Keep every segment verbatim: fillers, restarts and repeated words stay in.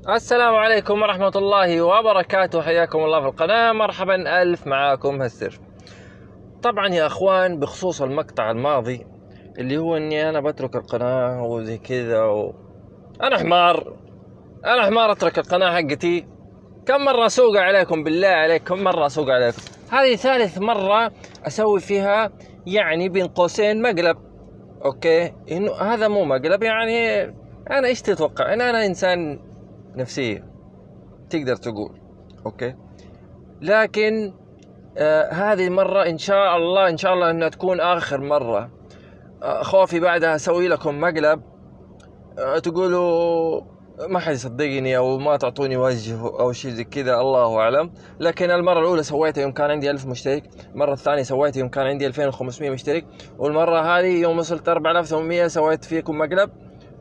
السلام عليكم ورحمة الله وبركاته، حياكم الله في القناة. مرحبا ألف، معاكم هالسر. طبعا يا أخوان، بخصوص المقطع الماضي اللي هو أني أنا بترك القناة وزي كذا و... أنا حمار أنا حمار أترك القناة حقتي. كم مرة أسوق عليكم بالله عليك، كم مرة أسوق عليكم؟ هذه ثالث مرة أسوي فيها يعني بين قوسين مقلب. أوكي، إنه هذا مو مقلب، يعني أنا إيش تتوقع؟ إن أنا إنسان نفسية تقدر تقول اوكي، لكن آه هذه المرة ان شاء الله ان شاء الله انها تكون اخر مرة. آه خوفي بعدها اسوي لكم مقلب آه تقولوا ما حد يصدقني او ما تعطوني وجه او شيء زي كذا، الله اعلم. لكن المرة الاولى سويتها يوم كان عندي ألف مشترك، المرة الثانية سويتها يوم كان عندي ألفين وخمسمية مشترك، والمرة هذه يوم وصلت أربعة آلاف وثمانمية سويت فيكم مقلب.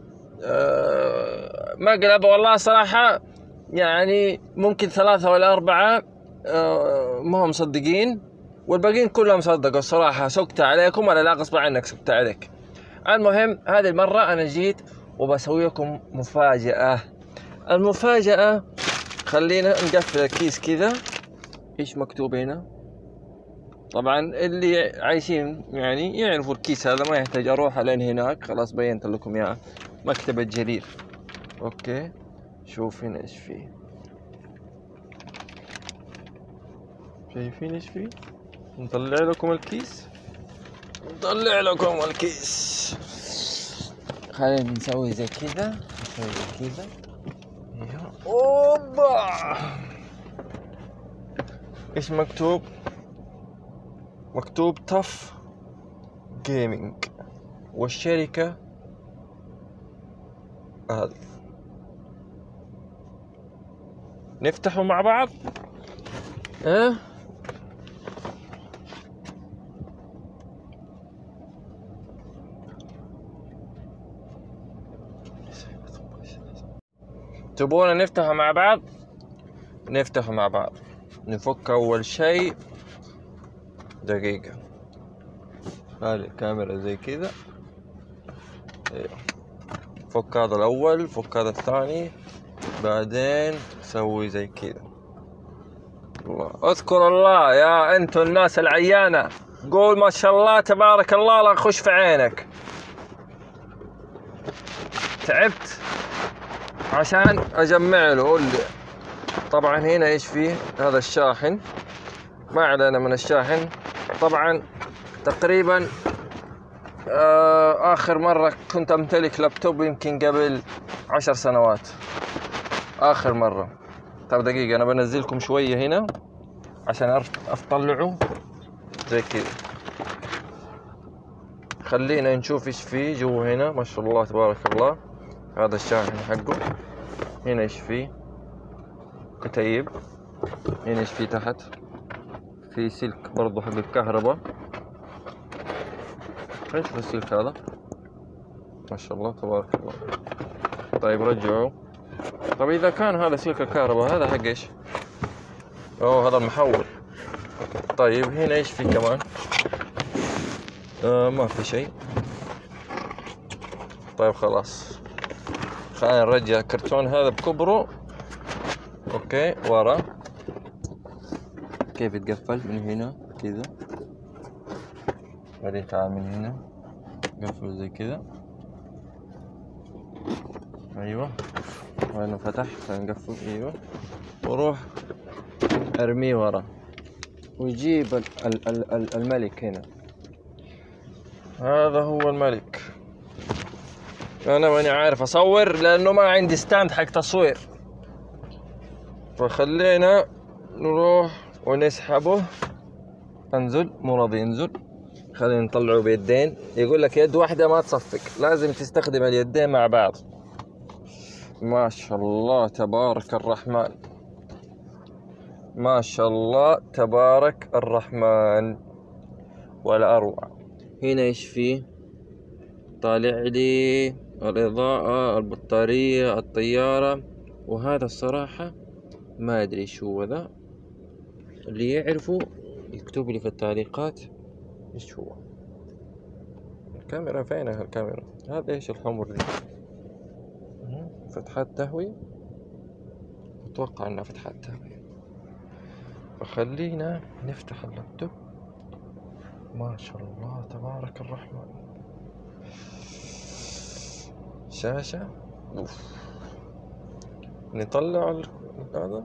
آه مقلب والله صراحة، يعني ممكن ثلاثة ولا أربعة آه ما هم مصدقين، والباقيين كلهم صدقوا. الصراحة سكت عليكم، ولا لا غصب عنك سكت عليك. المهم هذه المرة أنا جيت وبسوي لكم مفاجأة. المفاجأة، خلينا نقفل الكيس كذا. إيش مكتوب هنا؟ طبعا اللي عايشين يعني يعرفوا الكيس هذا، ما يحتاج أروح لين هناك، خلاص بينت لكم إياه. مكتبة جرير. أوكي، شوف هنا إيش فيه. شايفين ايش فيه؟ نطلع لكم الكيس نطلع لكم الكيس خلينا نسوي زي كذا، نسوي زي كذا. اوبا، ايش مكتوب؟ مكتوب تف جيمنج، والشركة هذه. نفتحه مع بعض. اه تبونا نفتحه مع بعض؟ نفتحه مع بعض. نفك أول شيء. دقيقة، هذه الكاميرا زي كذا. فك هذا الأول، فك هذا الثاني، بعدين سوي زي كذا. الله، اذكر الله يا انتو الناس العيانة، قول ما شاء الله تبارك الله، لا خش في عينك. تعبت عشان اجمع له اللي. طبعا هنا ايش فيه؟ هذا الشاحن، ما علينا من الشاحن. طبعا تقريبا آه اخر مرة كنت امتلك لابتوب يمكن قبل عشر سنوات، اخر مرة. طب دقيقة، انا بنزلكم شوية هنا عشان اطلعه زي كذا. خلينا نشوف ايش فيه جوا هنا. ما شاء الله تبارك الله، هذا الشاحن حقه. هنا ايش فيه؟ كتيب. هنا ايش فيه تحت؟ في سلك برضو حق الكهرباء. ايش في السلك هذا؟ ما شاء الله تبارك الله. طيب رجعوا. طب اذا كان هذا سلك الكهرباء، هذا حق ايش؟ اوه، هذا المحول. طيب هنا ايش في كمان؟ آه ما في شيء. طيب خلاص، خلينا نرجع الكرتون هذا بكبره. اوكي، ورا كيف يتقفل من هنا كذا. بعدين تعال من هنا، قفل زي كذا. ايوه، وين فتح؟ خلينا نقفل. ايوه، وروح ارميه ورا، ويجيب ال ال ال ال الملك هنا. هذا هو الملك. انا ماني عارف اصور لانه ما عندي ستاند حق تصوير، فخلينا نروح ونسحبه. انزل، مو راضي ينزل. خلينا نطلعه بيدين. يقول لك يد واحدة ما تصفق، لازم تستخدم اليدين مع بعض. ما شاء الله تبارك الرحمن، ما شاء الله تبارك الرحمن، ولا أروع. هنا إيش فيه؟ طالع لي الإضاءة، البطارية، الطيارة. وهذا الصراحة ما أدري شو ذا، اللي يعرفوا يكتب لي في التعليقات إيش هو. الكاميرا فينها؟ الكاميرا هذا إيش الحمر دي؟ فتحات تهوية. اتوقع انها فتحتها. فخلينا نفتح اللابتوب. ما شاء الله تبارك الرحمن، شاشة. اوف. نطلع هذا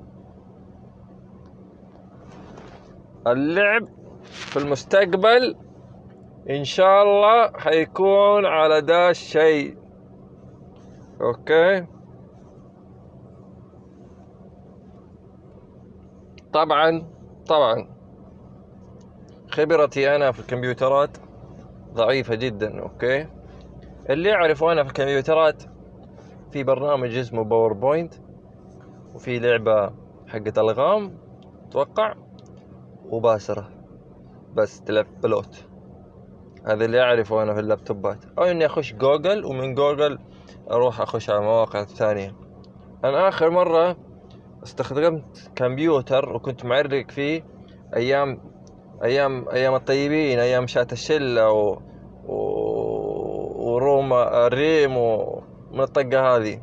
اللعب في المستقبل ان شاء الله حيكون على دا الشيء. اوكي، طبعا طبعا خبرتي انا في الكمبيوترات ضعيفة جدا. اوكي، اللي يعرفوا انا في الكمبيوترات، في برنامج اسمه باوربوينت، وفي لعبة حقت الغام اتوقع، وباسرة بس تلف بلوت. هذا اللي اعرفه انا في اللابتوبات، او اني اخش جوجل ومن جوجل اروح اخش على مواقع ثانية. انا اخر مرة استخدمت كمبيوتر وكنت معرق فيه ايام ايام ايام الطيبين، ايام شات الشلة و... و... وروما الريم ومن الطقة هذه.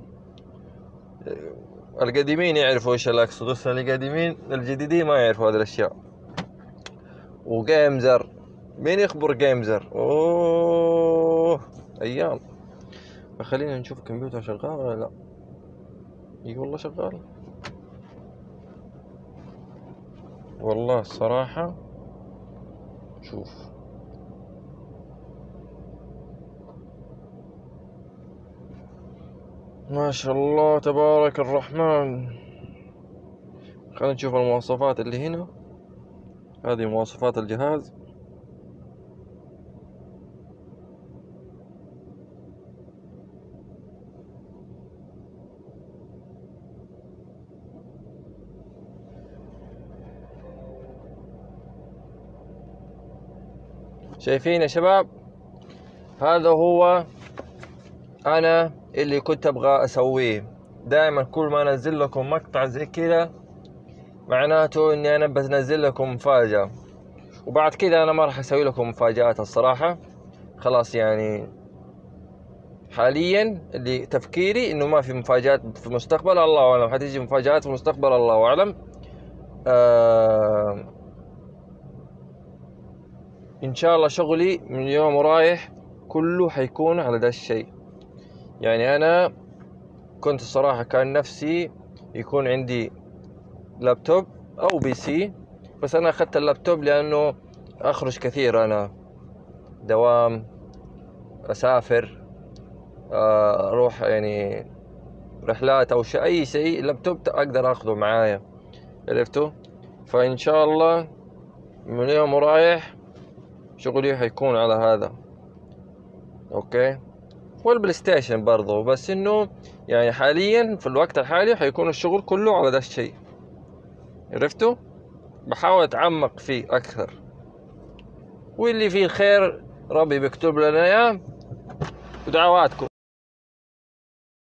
القديمين يعرفوا ايش اللي اقصد، بس القديمين الجديدين ما يعرفوا هذه الاشياء. وجيمزر، مين يخبر جيمزر؟ اوه ايام. فخلينا نشوف الكمبيوتر شغال ولا لا. اي والله شغال، والله الصراحة. شوف، ما شاء الله تبارك الرحمن. خلينا نشوف المواصفات اللي هنا. هذه مواصفات الجهاز. شايفين يا شباب؟ هذا هو انا اللي كنت ابغى اسويه. دائما كل ما انزل لكم مقطع زي كذا معناته اني انا بنزل لكم مفاجأة، وبعد كذا انا ما راح اسوي لكم مفاجآت الصراحة. خلاص يعني حاليا اللي تفكيري انه ما في مفاجآت في المستقبل، الله اعلم حتيجي مفاجآت في المستقبل، الله اعلم. آه ان شاء الله شغلي من اليوم ورايح كله حيكون على ده الشيء. يعني انا كنت الصراحة كان نفسي يكون عندي لابتوب او بي سي، بس انا اخذت اللابتوب لانه اخرج كثير، انا دوام، اسافر، اروح يعني رحلات او شيء، اي شيء اللابتوب اقدر اخذه معايا، عرفتوا؟ فان شاء الله من اليوم ورايح شغلي حيكون على هذا. اوكي، والبلاي ستيشن برضو، بس انه يعني حاليا في الوقت الحالي حيكون الشغل كله على ذا الشيء، عرفتوا؟ بحاول اتعمق فيه اكثر، واللي فيه الخير ربي بيكتب لنا اياه. ودعواتكم.